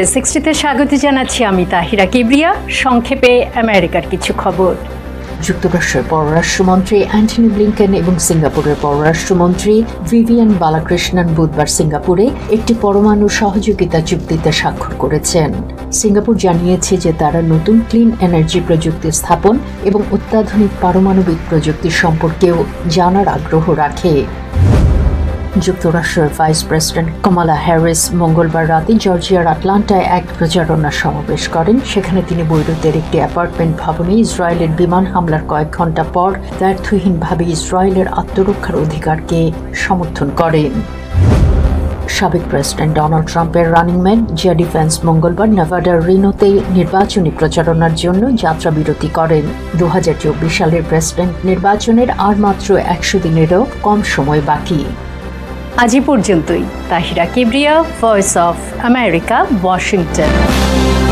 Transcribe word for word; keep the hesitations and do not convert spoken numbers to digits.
Three সিক্সটিতে স্বাগত জানাচ্ছি আমি তাহিরা কিবরিয়া। সংক্ষেপে আমেরিকার কিছু খবর। যুক্তরাষ্ট্রের পররাষ্ট্রমন্ত্রী অ্যান্টনি ব্লিংকেন এবং সিঙ্গাপুরের পররাষ্ট্রমন্ত্রী ভিভিয়ান বালাকৃষ্ণন বুধবার সিঙ্গাপুরে একটি পরমাণু সহযোগিতা চুক্তিতে স্বাক্ষর করেছেন। সিঙ্গাপুর জানিয়েছে যে তারা নতুন ক্লিন এনার্জি প্রযুক্তি স্থাপন এবং অত্যাধুনিক পারমাণবিক প্রযুক্তি সম্পর্কেও জানার আগ্রহ রাখে। যুক্তরাষ্ট্রের ভাইস প্রেসিডেন্ট কামালা হ্যারিস মঙ্গলবার রাতে জর্জিয়ার আটলান্টায় এক প্রচারণা সমাবেশ করেন। সেখানে তিনি বৈরুতের একটি অ্যাপার্টমেন্ট ভবনে ইসরায়েলের বিমান হামলার কয়েক ঘণ্টা পর দ্ব্যর্থহীনভাবে ইসরায়েলের আত্মরক্ষার অধিকারকে সমর্থন করেন। সাবেক প্রেসিডেন্ট ডোনাল্ড ট্রাম্পের রানিং ম্যাট জেডি ভ্যান্স মঙ্গলবার নেভাডার রিনোতে নির্বাচনী প্রচারণার জন্য যাত্রাবিরতি করেন। দু হাজার চব্বিশ সালের প্রেসিডেন্ট নির্বাচনের আর মাত্র একশো দিনেরও কম সময় বাকি। আজ পর্যন্তই। Tahira Kibria, voice of America, Washington.